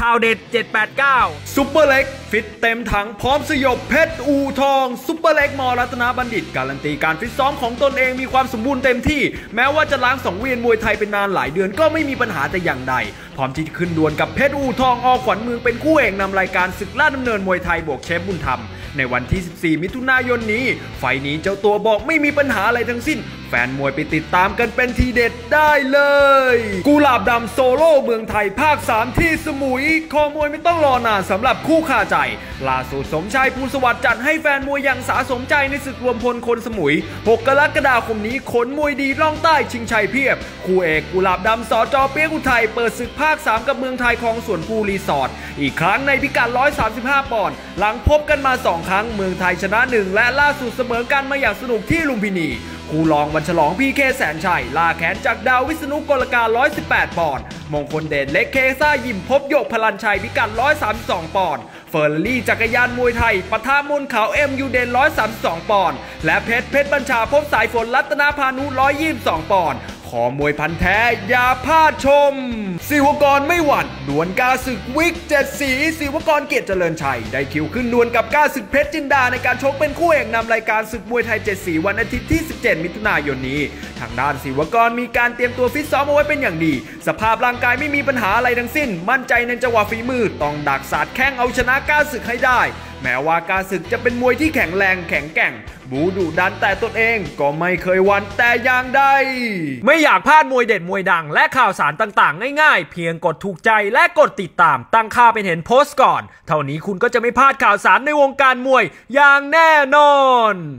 ข่าวเด็ด789ซุปเปอร์เล็กฟิตเต็มถังพร้อมสยบเพชรอู่ทองซุปเปอร์เล็กมรัตนบัณฑิตการันตีการฟิตซ้อมของตนเองมีความสมบูรณ์เต็มที่แม้ว่าจะล้างสังเวียนมวยไทยเป็นนานหลายเดือนก็ไม่มีปัญหาแต่อย่างใดพร้อมที่จะขึ้นดวลกับเพชรอู่ทองอขวัญเมืองเป็นคู่เอกนำรายการศึกลาดดำเนินมวยไทยบวกเชฟบุญธรรมในวันที่ 14 มิถุนายนนี้ไฟนี้เจ้าตัวบอกไม่มีปัญหาอะไรทั้งสิ้นแฟนมวยไปติดตามกันเป็นทีเด็ดได้เลยกุหลาบดำโซโล่เมืองไทยภาค 3 ที่สมุยคอมวยไม่ต้องรอนานสำหรับคู่คาใจล่าสุดสมชายภูลสวัสดิ์จัดให้แฟนมวยอย่างสาสมใจในศึกรวมพลคนสมุย6 กรกฎาคมนี้ขนมวยดีล่องใต้ชิงชัยเพียบคู่เอกกุหลาบดำสจ.เปี๊ยกอุทัยเปิดศึกภาค 3กับเมืองไทยคลองสวนภูรีสอร์ทอีกครั้งในพิกัด135 ปอนด์หลังพบกันมา2 ครั้งเมืองไทยชนะ1และล่าสุดเสมอกันมาอย่างสนุกที่ลุมพินีคู่รองวันฉลองพีเคแสนชัยล่าแขนจากดาววิษณุกลการ118 ปอนด์มงคลเดชเล็กเคซ่ายิมพบโยกพลันชัยพิกัด132 ปอนด์เฟอร์รารี่จักรยานมวยไทยปะทะมนขาวยูเดน132 ปอนด์และเพชรบัญชาพบสายฝนรัตนาพานุ122 ปอนด์ขอมวยพันแท้อย่าพลาดชมศิวกรไม่หวั่นดวลกาศึกวิก7 สีศิวกรเกียรติเจริญชัยได้คิวขึ้นดวลกับกาศึกเพชรจินดาในการชกเป็นคู่เอกนำรายการศึกมวยไทย7 สีวันอาทิตย์ที่ 17 มิถุนายนนี้ทางด้านศิวกรมีการเตรียมตัวฟิตซ้อมเอาไว้เป็นอย่างดีสภาพร่างกายไม่มีปัญหาอะไรทั้งสิ้นมั่นใจในจังหวะฝีมือต้องดักสาดแข้งเอาชนะกาศึกให้ได้แม้ว่ากาศึกจะเป็นมวยที่แข็งแรงแข็งแกร่งบูดุดันแต่ตนเองก็ไม่เคยหวั่นแต่อย่างใดไม่อยากพลาดมวยเด็ดมวยดังและข่าวสารต่างๆง่ายๆเพียงกดถูกใจและกดติดตามตั้งค่าเป็นเห็นโพสต์ก่อนเท่านี้คุณก็จะไม่พลาดข่าวสารในวงการมวยอย่างแน่นอน